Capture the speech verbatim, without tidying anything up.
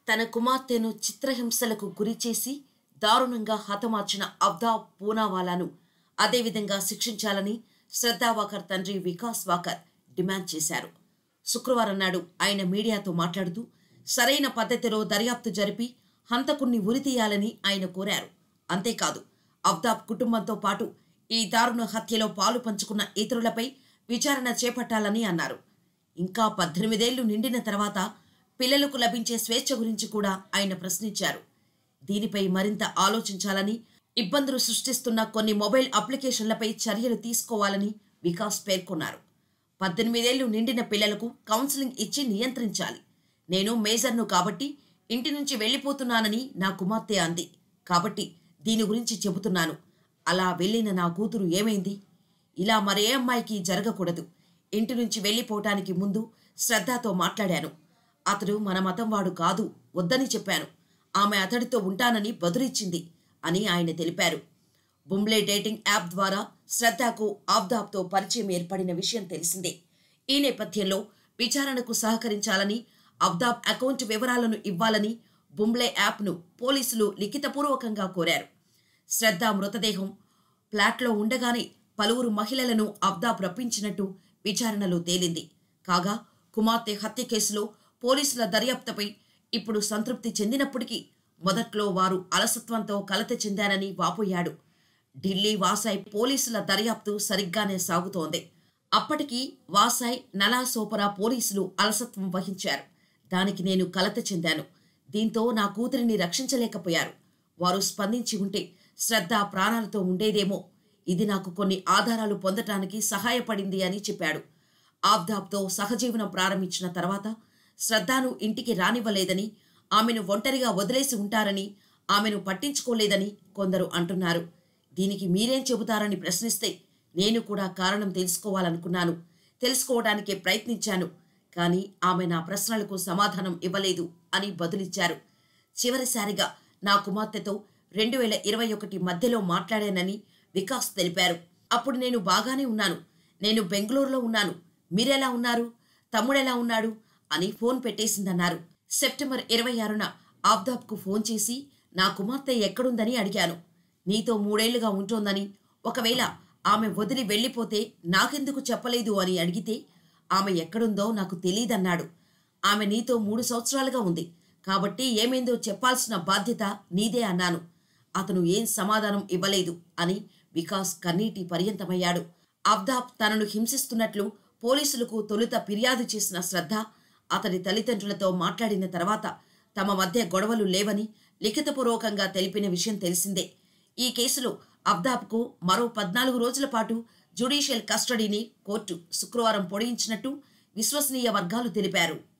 తన కుమార్తెను చిత్రహింసలకు గురిచేసి దారుణంగా హతమార్చిన అవ్దాబ్ పూనావాలాను అదేవిధంగా శిక్షించాలని శ్రద్ధా వాకర్ తండ్రి వికాస్ వాకర్ డిమాండ్ చేశారు. శుక్రవారం నాడు ఆయన మీడియాతో మాట్లాడుతూ సరైన పద్ధతిలో దర్యాప్తు జరిపి హంతకుణ్ణి ఉరితీయాలని ఆయన కోరారు. అంతేకాదు, అవ్దాబ్ కుటుంబంతో పాటు ఈ దారుణ హత్యలో పాలు పంచుకున్న ఇతరులపై విచారణ చేపట్టాలని అన్నారు. ఇంకా పద్దెనిమిదేళ్లు నిండిన తర్వాత పిల్లలకు లభించే స్వేచ్ఛ గురించి కూడా ఆయన ప్రశ్నించారు. దీనిపై మరింత ఆలోచించాలని, ఇబ్బందులు సృష్టిస్తున్న కొన్ని మొబైల్ అప్లికేషన్లపై చర్యలు తీసుకోవాలని వికాస్ పేర్కొన్నారు. పద్దెనిమిదేళ్లు నిండిన పిల్లలకు కౌన్సిలింగ్ ఇచ్చి నియంత్రించాలి. నేను మేజర్ను కాబట్టి ఇంటి నుంచి వెళ్ళిపోతున్నానని నా కుమార్తె అంది. కాబట్టి దీని గురించి చెబుతున్నాను. అలా వెళ్ళిన నా కూతురు ఏమైంది? ఇలా మరే అమ్మాయికి జరగకూడదు. ఇంటి నుంచి వెళ్ళిపోవటానికి ముందు శ్రద్ధతో మాట్లాడాను. అతడు మన మతం వాడు కాదు, వద్దని చెప్పాను. ఆమె అతడితో ఉంటానని బదులిచ్చింది అని ఆయన తెలిపారు. బుంబ్లే డేటింగ్ యాప్ ద్వారా శ్రద్ధకు అవ్దాబ్తో పరిచయం ఏర్పడిన విషయం తెలిసిందే. ఈ నేపథ్యంలో విచారణకు సహకరించాలని, అవ్దాబ్ అకౌంట్ వివరాలను ఇవ్వాలని బుంబ్లే యాప్ను పోలీసులు లిఖితపూర్వకంగా కోరారు. శ్రద్ధ మృతదేహం ఫ్లాట్లో ఉండగానే పలువురు మహిళలను అవ్దాబ్ రప్పించినట్టు విచారణలో తేలింది. కాగా కుమార్తె హత్య కేసులో పోలీసుల దర్యాప్తుపై ఇప్పుడు సంతృప్తి చెందినప్పటికీ మొదట్లో వారు అలసత్వంతో కలత చెందారని వాపోయాడు. ఢిల్లీ వాసాయ్ పోలీసుల దర్యాప్తు సరిగ్గానే సాగుతోంది. అప్పటికి వాసాయ్ నలాసోపరా పోలీసులు అలసత్వం వహించారు. దానికి నేను కలత చెందాను. దీంతో నా కూతురిని రక్షించలేకపోయారు. వారు స్పందించి ఉంటే శ్రద్ధ ప్రాణాలతో ఉండేదేమో. ఇది నాకు కొన్ని ఆధారాలు పొందటానికి సహాయపడింది అని చెప్పాడు. అవ్దాబ్తో సహజీవనం ప్రారంభించిన తర్వాత శ్రద్ధను ఇంటికి రానివ్వలేదని, ఆమెను ఒంటరిగా వదిలేసి ఉంటారని, ఆమెను పట్టించుకోలేదని కొందరు అంటున్నారు. దీనికి మీరేం చెబుతారని ప్రశ్నిస్తే నేను కూడా కారణం తెలుసుకోవాలనుకున్నాను. తెలుసుకోవడానికే ప్రయత్నించాను. కానీ ఆమె నా ప్రశ్నలకు సమాధానం ఇవ్వలేదు అని బదులిచ్చారు. చివరిసారిగా నా కుమార్తెతో రెండు వేల ఇరవై ఒకటి మధ్యలో మాట్లాడానని వికాస్ తెలిపారు. అప్పుడు నేను బాగానే ఉన్నాను. నేను బెంగళూరులో ఉన్నాను. మీరెలా ఉన్నారు? తమ్ముడెలా ఉన్నాడు అని ఫోన్ పెట్టేసిందన్నారు. సెప్టెంబర్ ఇరవై ఆరున అవ్దాబ్కు ఫోన్ చేసి నా కుమార్తె ఎక్కడుందని అడిగాను. నీతో మూడేళ్లుగా ఉంటోందని, ఒకవేళ ఆమె వదిలి వెళ్ళిపోతే నాకెందుకు చెప్పలేదు అని అడిగితే ఆమె ఎక్కడుందో నాకు తెలీదన్నాడు. ఆమె నీతో మూడు సంవత్సరాలుగా ఉంది కాబట్టి ఏమైందో చెప్పాల్సిన బాధ్యత నీదే అన్నాను. అతను ఏం సమాధానం ఇవ్వలేదు అని వికాస్ కన్నీటి పర్యంతమయ్యాడు. అవ్దాబ్ తనను హింసిస్తున్నట్లు పోలీసులకు తొలుత ఫిర్యాదు చేసిన శ్రద్ధ అతడి తల్లిదండ్రులతో మాట్లాడిన తర్వాత తమ మధ్య గొడవలు లేవని లిఖితపూర్వకంగా తెలిపిన విషయం తెలిసిందే. ఈ కేసులో అవ్దాబ్కు మరో పద్నాలుగు రోజుల పాటు జ్యుడిషియల్ కస్టడీని కోర్టు శుక్రవారం పొడిగించినట్టు విశ్వసనీయ వర్గాలు తెలిపారు.